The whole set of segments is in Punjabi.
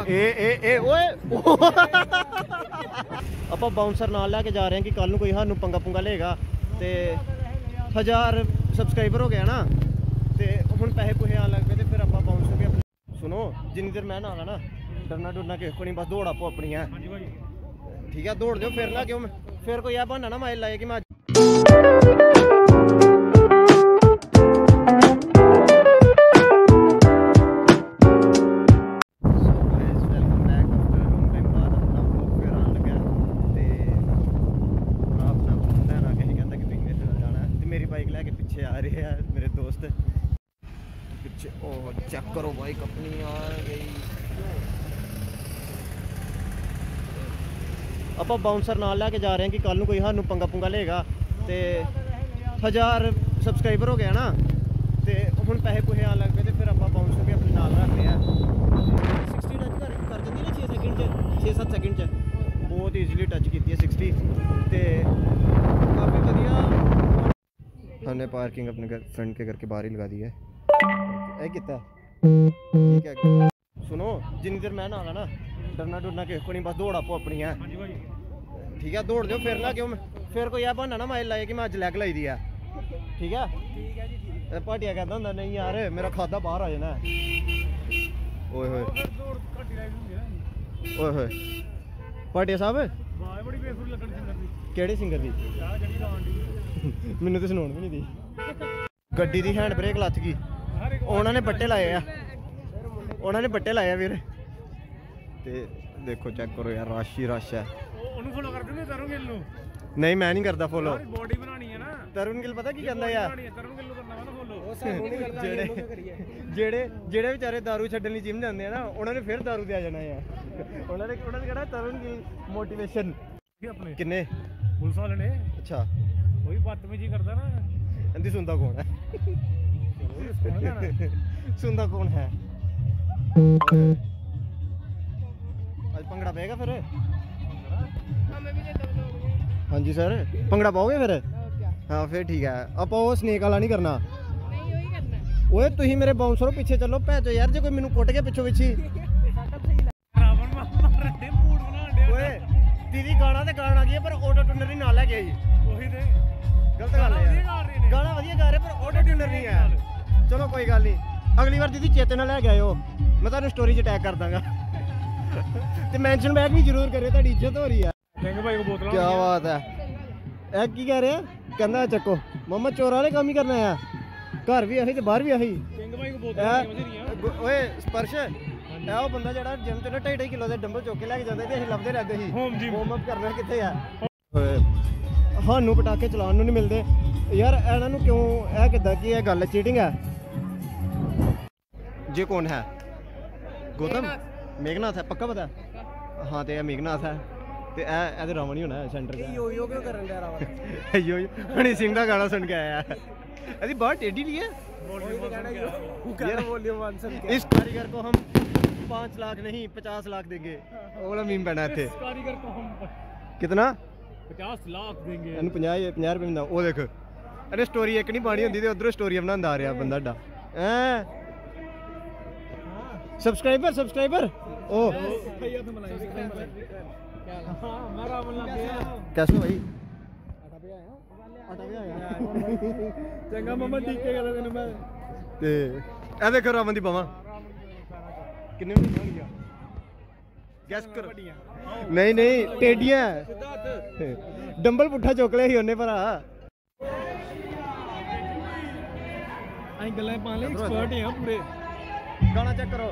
ਆਪਾਂ ਬਾਉਂਸਰ ਨਾਲ ਲੈ ਕੇ ਜਾ ਰਹੇ ਹਾਂ ਕਿ ਕੱਲ ਨੂੰ ਕੋਈ ਸਾਨੂੰ ਪੰਗਾ ਪੁੰਗਾ ਲਏਗਾ ਤੇ 1000 ਸਬਸਕ੍ਰਾਈਬਰ ਹੋ ਗਿਆ ਨਾ ਤੇ ਹੁਣ ਪੈਸੇ ਪੁਹੇ ਆਣ ਲੱਗ ਪਏ ਤੇ ਫਿਰ ਆਪਾਂ ਬਾਉਂਸ ਹੋ ਗਏ। ਸੁਣੋ ਜਿੰਨੀ ਦੇਰ ਮੈਂ ਨਾ ਨਾ डरना डुरना किसी को नहीं, बस दौड़ आपो अपनी है ठीक है। दौड़ दो फिर ना क्यों फिर कोई यह बहाना ना माइल लाए कि मैं मेरी बाइक लैके पीछे आ रही है मेरे दोस्त पीछे। ओ चेक करो बाइक अपनी आ गई। ਆਪਾਂ ਬਾਉਂਸਰ ਨਾਲ ਲੈ ਕੇ ਜਾ ਰਹੇ ਹਾਂ ਕਿ ਕੱਲ ਨੂੰ ਕੋਈ ਸਾਨੂੰ ਪੰਗਾ ਪੁੰਗਾ ਲਏਗਾ ਤੇ 1000 ਸਬਸਕ੍ਰਾਈਬਰ ਹੋ ਗਿਆ ਨਾ ਤੇ ਹੁਣ ਪੈਸੇ ਪੁਹੇ ਆਣ ਲੱਗ ਪਏ ਤੇ ਫਿਰ ਆਪਾਂ ਬਾਉਂਸ ਹੋ ਕੇ ਆਪਣੇ ਨਾਲ ਰੱਖ ਲਿਆ। 60 ਟੱਚ ਕਰ ਜਾਂਦੀ ਨਾ 6 ਸੈਕਿੰਡ ਚ 6-7 ਸੈਕਿੰਡ ਚ ਬਹੁਤ ਈਜ਼ੀਲੀ ਟੱਚ ਕੀਤੀ ਹੈ 60 ਤੇ ਕਾਫੀ ਵਧੀਆ। हमने पार्किंग अपने घर फ्रेंड के घर के बाहर ही लगा दी है। ऐ कितना ठीक है। सुनो जिन्नी देर मैं ना डरना डुरना किसी को नहीं, बस दौड़ आपो अपनी है ठीक है। दौड़ दो फिर ना क्यों फिर कोई यह बहाना ना माइल लाए कि मैं अज लैग लाई दी है ठीक है। भाटिया कहता होंगे नहीं यार मेरा खादा बाहर आ जाना है। ओए होए ओए होए भाटिया साहब ਕਿਹੜੇ ਸਿੰਗਰ ਦੀ ਮੈਨੂੰ ਤਾਂ ਸੁਣਾਉਣ ਵੀ ਨਹੀਂ ਦੀ। ਗੱਡੀ ਦੀ ਹੈਂਡ ਬ੍ਰੇਕ ਲੱਥ ਗਈ, ਉਹਨਾਂ ਨੇ ਬੱਟੇ ਲਾਏ ਆ ਵੀਰ ਤੇ ਦੇਖੋ ਚੈੱਕ ਕਰੋ ਯਾਰ ਰਸ਼ ਹੀ ਰਸ਼ ਹੈ। ਉਹਨੂੰ ਫੋਲੋ ਕਰ ਦਿੰਦੇ ਤਰੁਣ ਗਿੱਲ ਨੂੰ? ਨਹੀਂ ਮੈਂ ਨਹੀਂ ਕਰਦਾ ਫੋਲੋ। ਬੋਡੀ ਬਣਾਣੀ ਹੈ ਨਾ ਤਰੁਣ ਗਿੱਲ ਪਤਾ ਕੀ ਕਹਿੰਦਾ ਯਾਰ ਤਰੁਣ ਗਿੱਲ ਨੂੰ ਕਰਨਾ ਵਾ ਨਾ ਫੋਲੋ। ਉਹ ਸਾਨੂੰ ਨਹੀਂ ਕਰਦਾ ਜਿਹੜੇ ਵਿਚਾਰੇ ਦਾਰੂ ਛੱਡਣ ਲਈ ਜਿਮ ਜਾਂਦੇ ਆ ਨਾ ਉਹਨਾਂ ਨੇ ਫਿਰ ਦਾਰੂ ਤੇ ਆ ਜਾਣਾ ਆ। ਉਹਨਾਂ ਨੇ ਕਿਹੜਾ ਤਰੁਣ ਗਿੱਲ ਮੋਟੀਵੇਸ਼ਨ ਆਪਣੇ ਕਿੰਨੇ ਪੁਲਿਸ ਵਾਲੇ ਨੇ। ਅੱਛਾ ਕੋਈ ਬਦਤਮੀਜੀ ਕਰਦਾ ਨਾ ਇਹਦੀ ਸੁਣਦਾ ਕੌਣ ਹੈ? ਸੁਣਦਾ ਕੌਣ ਹੈ? ਅੱਜ ਭੰਗੜਾ ਪਏਗਾ ਫਿਰ? ਹਾਂਜੀ ਸਰ ਭੰਗੜਾ ਪਾਓਗੇ ਫਿਰ? ਹਾਂ ਫਿਰ ਠੀਕ ਹੈ। ਆਪਾਂ ਉਹ ਸਨੇਕ ਵਾਲਾ ਨਹੀਂ ਕਰਨਾ। ਓਏ ਤੁਸੀਂ ਮੇਰੇ ਬਾਉਂਸਰੋਂ ਪਿੱਛੇ ਚੱਲੋ ਭੈਜੋ ਯਾਰ। ਜੇ ਕੋਈ ਮੈਨੂੰ ਕੁੱਟ ਗਿਆ ਪਿੱਛੋਂ ਪਿੱਛੇ ਓਏ ਦੀਦੀ ਗਾਣਾ ਤੇ ਗਾਣਾ ਕੀ ਪਰ ਆਟੋ ਟਿਊਨਰ ਨਹੀਂ ਨਾਲ ਲੈ ਕੇ ਆਈ। ਉਹੀ ਤੇ ਗਲਤ ਗੱਲ ਹੈ। ਗਾਣਾ ਵਧੀਆ ਗਾ ਰਹੇ ਪਰ ਆਟੋ ਟਿਊਨਰ ਨਹੀਂ ਹੈ। ਚਲੋ ਕੋਈ ਗੱਲ ਨਹੀਂ ਅਗਲੀ ਵਾਰ ਦੀਦੀ ਚੇਤੇ ਨਾਲ ਲੈ ਕੇ ਆਇਓ, ਮੈਂ ਤੁਹਾਨੂੰ ਸਟੋਰੀ 'ਚ ਟੈਗ ਕਰ ਦਾਂਗਾ ਤੇ ਮੈਂਸ਼ਨ ਬੈਕ ਵੀ ਜ਼ਰੂਰ ਕਰਿਓ, ਤੁਹਾਡੀ ਇੱਜ਼ਤ ਹੋ ਰਹੀ ਹੈ। ਕੀ ਬਾਤ ਹੈ। ਇਹ ਕੀ ਕਹਿ ਰਿਹਾ? ਕਹਿੰਦਾ ਚੱਕੋ ਮਮਾ ਚੋਰਾਂ ਵਾਲੇ ਕੰਮ ਹੀ ਕਰਨਾ ਆ, ਘਰ ਵੀ ਆਹੀ ਤੇ ਬਾਹਰ ਵੀ ਆਹੀ। ਓਏ ਸਪਰਸ਼ ਇਹ ਉਹ ਬੰਦਾ ਜਿਹੜਾ ਜਿਮ 'ਚ ਨਾ 2.5 ਕਿਲੋ ਦੇ ਡੰਬਲ ਚੁੱਕ ਕੇ ਲੈ ਕੇ ਜਾਂਦੇ ਤੇ ਅਸੀਂ ਲੱਭਦੇ ਰਹਿੰਦੇ ਸੀ ਵਾਰਮ ਅਪ ਕਰਨਾ ਕਿੱਥੇ ਆ। ਸਾਨੂੰ ਪਟਾਕੇ ਚਲਾਉਣ ਨੂੰ ਨਹੀਂ ਮਿਲਦੇ ਯਾਰ। ਇਹਨਾਂ ਨੂੰ ਕਿਉਂ ਇਹ ਕਿੱਦਾਂ ਕੀ ਇਹ ਗੱਲ ਚੀਟਿੰਗ ਹੈ? ये कौन है? गौतम मेघनाथ है पक्का पता? हाँ तो यह मेघनाथ है तो यह रावण ही होना है सेंटर का। यो क्यों कर रहा है रावण? यो हनी सिंह का गाना सुन के आया है। अरे बहुत टेढ़ी नहीं है इस कारीगर को हम 5 लाख नहीं 50 लाख देंगे। वो वाला मीम पहना थे कारीगर को हम कितना 50 लाख देंगे। 50 रुपये मिलता। वो देख अरे स्टोरी एक नहीं पानी होंगी तो उधरों स्टोरी बनाता आ रहा बंदा डा सब्सक्राइबर ओ कैसे भाई चंगा मामा ठीक है गल तेन मैं ते ए देखो रावण दी बावां किन्ने होणगियां गैस कर। नहीं टेडियां डंबल पुट्ठा चुक लिया सी ओने भरा असीं गल्लां पाण लई एक्सपर्ट हां पूरे। गाना चेक करो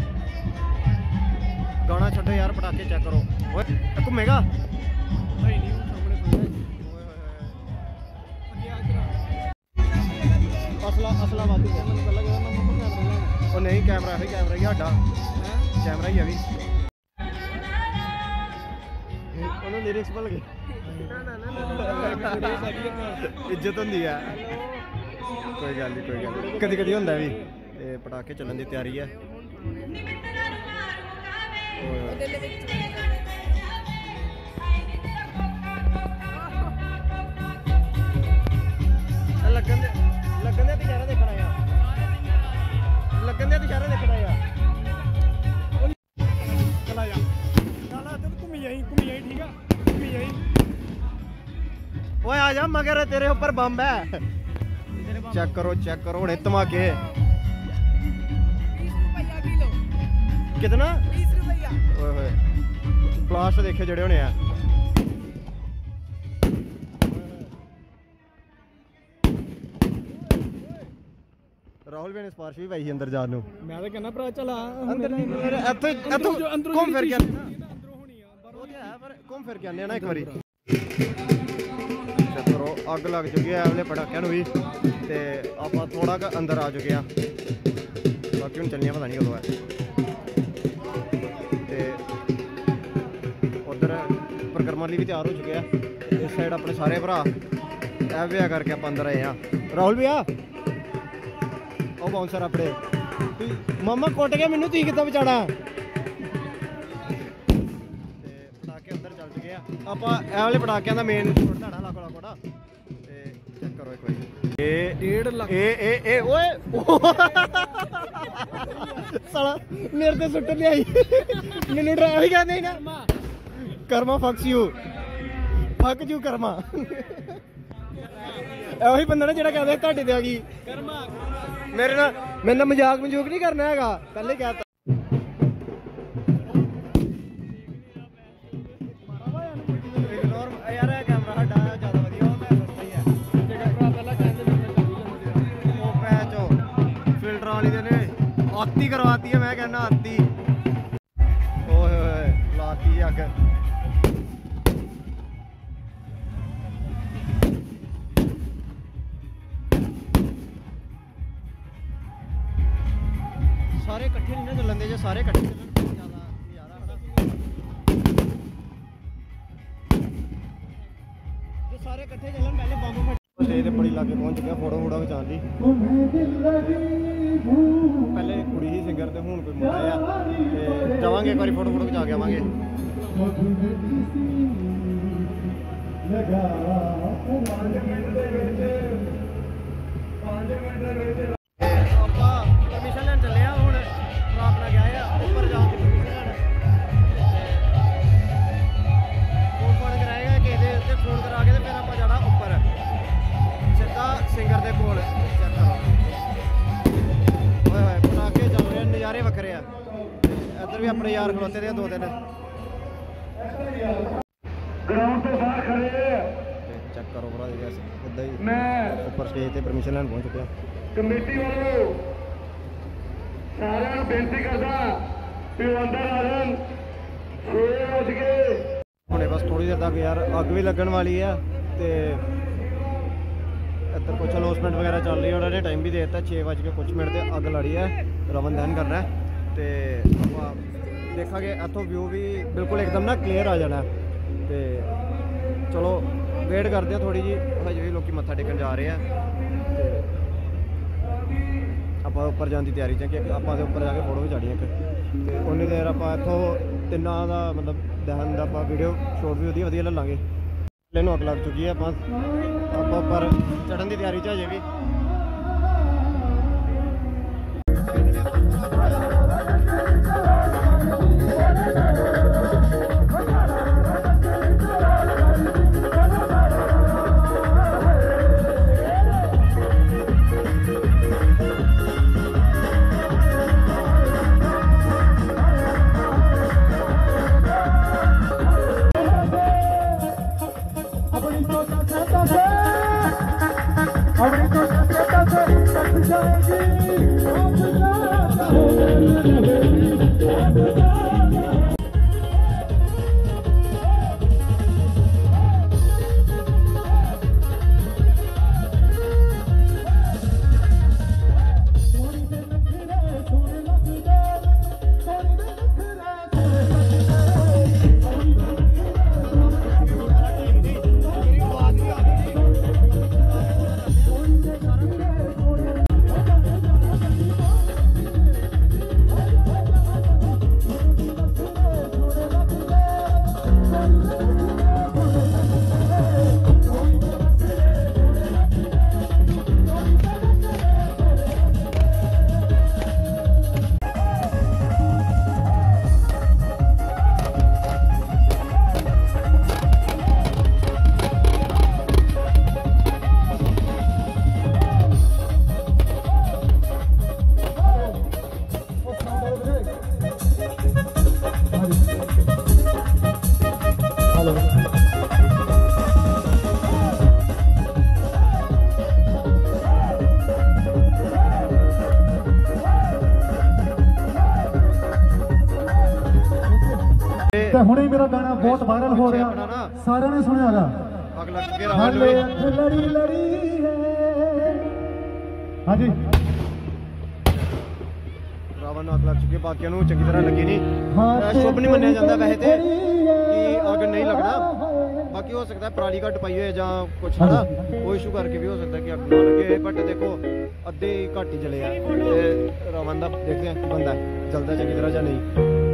गाना छोड़ो यार पटाखे चेक करो। घूमेगा असला वादू और नहीं कैमरा ही साडा कैमरा ही है भी उन्होंने लिरिक्स भुल गए। इज्जत होंदी है कोई गल नहीं कदी कदी होंदा भी। पटाखे चलन की तैयारी है। लगन दे इशारा देखना लगन दे इशारा देखना जा मगर तेरे ऊपर बम है। चेक करो हुणे धमाके। 20 रुपया किलो। कितना? 20 रुपया। ओए होए ब्लास्ट देखे जड़े होने हैं। राहुल भी ने सिफारिश भी पाई अंदर जान नूं। मैं तो कहना भरा चला अंदर नहीं ਇੱਥੇ ਘੁੰਮ ਫਿਰ ਕੇ पर घूम फिर के आने ना एक बारी। चलो अग लग चुकी है वाले पटाखियां नूं भी ते आपां थोड़ा क अंदर आ चुके हैं। बाकी हुण चलनियां पता नहीं कदों है। ते उधर परिक्रमा लिए भी तैयार हो चुके हैं। इस साइड अपने सारे भरा ऐ विहा करके आप अंदर आए हैं। राहुल भैया ਉਹ ਬਾਉਂਸਰ ਆਪਣੇ ਮਾਮਾ ਕੁੱਟ ਗਿਆ ਮੈਨੂੰ ਤੁਸੀਂ ਕਿੱਦਾਂ ਬਚਾਣਾ। ਤੇ ਪਟਾਕੇ ਅੰਦਰ ਚੱਲ ਚੁੱਕੇ ਆ ਆਪਾਂ ਇਹ ਵਾਲੇ ਪਟਾਕਿਆਂ ਦਾ ਮੇਨ ਤੁਹਾਡਾ ਲਾਕੋ ਕੋਟਾ ਤੇ ਚੈੱਕ ਕਰੋ ਇੱਕ ਵਾਰੀ। ਇਹ 1.5 ਲੱਖ ਇਹ ਓਏ ਸਾਲਾ ਮੇਰੇ ਤੇ ਸੁੱਟ ਲਿਆਈ ਮੈਨੂੰ ਡਰਾ ਹੀ ਕਹਿੰਦੇ ਨਾ ਕਰਮਾ ਫੱਕਸ ਯੂ ਫੱਕ ਯੂ ਕਰਮਾ। ਉਹੀ ਬੰਦਾ ਨਾ ਜਿਹੜਾ ਕਹਿੰਦਾ ਤੁਹਾਡੇ ਤੇ ਆ ਗਈ ਕਰਮਾ। मेरे ना मजाक नहीं करना है पहले क्या था। यार कैमरा साडा ज्यादा वधिया फिल्टर वाली ने आती करवाती है। मैं कहना आती ओए लाती अग। सारे इकट्ठे नहीं ना चलन दे जो सारे इकट्ठे चलन ज़्यादा जो सारे इकट्ठे चलन पहले बम स्टेज ते बड़ी लागे पहुंच चुके फोटो फूटो खिचान दी। पहले कुड़ी ही सिंगर ते हुण कोई मुंडा आ ते जावांगे एक बारी फोटो फूटो खिचा के आवांगे। सिंगर दे कोल चेक करो ओए होए पटाके चल रहे नज़ारे वक्रे आ। इधर भी अपने यार खलोते दे 2 दिन ग्राउंड तो बाहर खड़े चेक करो भरा इदा ही मैं ऊपर स्टेज ते परमिशन लैन पहुंच चुका। कमेटी वालों सारे बेनती करदा कि अंदर आ जान 6 बज गए हुणे बस थोड़ी देर तक यार अग भी लगन वाली है ते इधर कुछ अनाउंसमेंट वगैरह चल रही है। उन्होंने टाइम भी दे दिता 6 बज के कुछ मिनट से अग लड़ी है रवन दहन करना है। तो आप देखा कि इतों व्यू भी बिल्कुल एकदम ना क्लीयर आ जाना है। तो चलो वेट करते हैं थोड़ी जी हजे भी लोग मत्था टेकन जा रहे हैं। आप उपर जाने की तैयारी कि आप उपर जाके फोटो भी चाड़ी एक तो उन्नी देर आप इतों तिना का मतलब दहन का वीडियो शॉट भी वधिया ले लाँगे। प्लेन अग लग चुकी है आप ऊपर चढ़न की तैयारी हजे भी। Abre tus ਤੇ ਹੁਣੇ ਹੀ ਮੇਰਾ ਗਾਣਾ ਬਹੁਤ ਵਾਇਰਲ ਹੋ ਰਿਹਾ, ਸਾਰਿਆਂ ਨੇ ਸੁਣਿਆਗਾ। ਅੱਗ ਲੱਗ ਕੇ ਹਾਲੇ ਲੜੀ ਲੜੀ ਹੈ। ਹਾਂਜੀ ਰਾਵਣ ਨੂੰ ਅੱਗ ਲੱਗ ਚੁੱਕੀ, ਬਾਕੀਆਂ ਨੂੰ ਚੰਗੀ ਤਰ੍ਹਾਂ ਲੱਗੀ ਨਹੀਂ। ਸ਼ੁਭ ਨਹੀਂ ਮੰਨਿਆ ਜਾਂਦਾ ਵੈਸੇ ਤੇ ਕਿ ਅੱਗ ਨਹੀਂ ਲੱਗਣਾ, ਬਾਕੀ ਹੋ ਸਕਦਾ ਪਰਾਲੀ ਘੱਟ ਪਾਈ ਹੋਏ ਜਾਂ ਕੁਛ ਹਨਾ, ਉਹ ਇਸ਼ੂ ਕਰਕੇ ਵੀ ਹੋ ਸਕਦਾ ਕਿ ਅੱਗ ਨਾ ਲੱਗੇ। ਬਟ ਦੇਖੋ ਅੱਧੇ ਘੱਟ ਹੀ ਜਲੇ ਆ ਤੇ ਰਾਵਣ ਦਾ ਦੇਖਦੇ ਆ ਕੀ ਬੰਦਾ ਜਲਦਾ ਚੰਗੀ ਤਰ੍ਹਾਂ ਜਾਂ ਨਹੀਂ।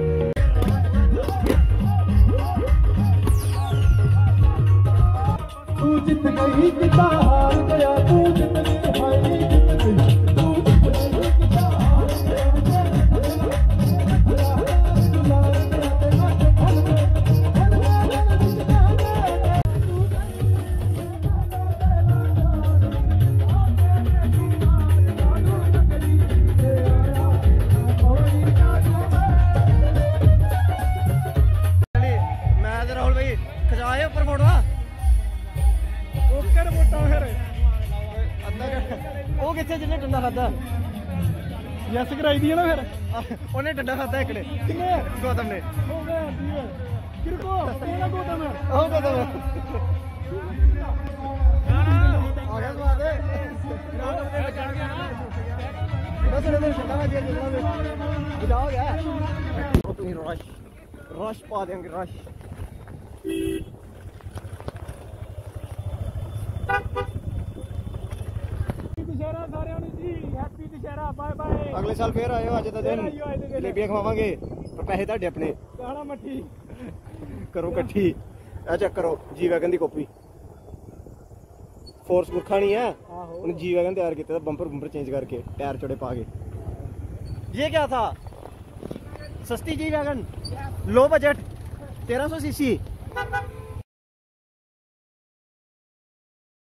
ਤੂੰ ਜਿੱਤ ਗਈ ਕਿਤਾ ਹਾਰ ਗਿਆ, ਤੂੰ ਜਿੱਤ ਗਈ ਹਾਏ ਜਿੱਤ ਗਈ, ਤੂੰ ਜਿੱਤ ਗਈ ਕਿਤਾ ਹਾਰ ਗਿਆ। ਮੈਂ ਤੇ ਰਾਹੁਲ ਭਾਈ ਖਜਾਏ ਉੱਪਰ ਫੋਟੋਆਂ ਓਕੇ ਰਿਪੋਰਟਾਂ ਫਿਰ ਅੱਧਾ ਉਹ ਕਿੱਥੇ ਜਿਹਨੇ ਡੰਡਾ ਖਾਦਾ ਯੈਸ ਕਰਾਈ ਦੀ ਹੈ ਨਾ ਫਿਰ ਉਹਨੇ ਡੰਡਾ ਖਾਦਾ ਇੱਕ ਨੇ ਕਿੰਨੇ ਗੌਤਮ ਨੇ ਹੋ ਗਿਆ ਕਿਰਕੋ ਕਿਹੜਾ ਗੌਤਮ ਹੈ ਉਹ ਗੌਤਮ ਆ ਗਿਆ ਤੂੰ ਆ ਦੇ ਬਸ ਇਹਨੇ ਛੱਡਾ ਵਾ ਜੇ ਜਿੰਨਾ ਵੀ ਬੁਝਾ ਹੋ ਗਿਆ ਉਹ ਤੁਸੀਂ ਰਸ਼ ਪਾ ਦੇਂਗੇ ਰਸ਼ ਦੁਸ਼ਹਿਰਾ ਸਾਰਿਆਂ ਨੂੰ ਜੀ, ਹੈਪੀ ਦੁਸ਼ਹਿਰਾ, ਬਾਏ ਬਾਏ। ਅਗਲੇ ਸਾਲ ਫੇਰ ਆਇਓ, ਅੱਜ ਦਾ ਦਿਨ ਜਲੇਬੀਆਂ ਖਵਾਵਾਂਗੇ ਪਰ ਪੈਸੇ ਤੁਹਾਡੇ ਆਪਣੇ। ਗਾਣਾ ਮੱਠੀ ਕਰੋ ਇਕੱਠੀ, ਆ ਚੈੱਕ ਕਰੋ ਜੀ ਵੈਗਨ ਦੀ ਕਾਪੀ, ਫੋਰਸ ਗੁਰਖਾ ਨਹੀਂ ਹੈ ਉਹਨੇ जी वैगन तैयार किया, बम्पर बम्पर चेंज करके टायर चौड़े पा के। ये क्या था? सस्ती G wagon, low budget 1300 CC.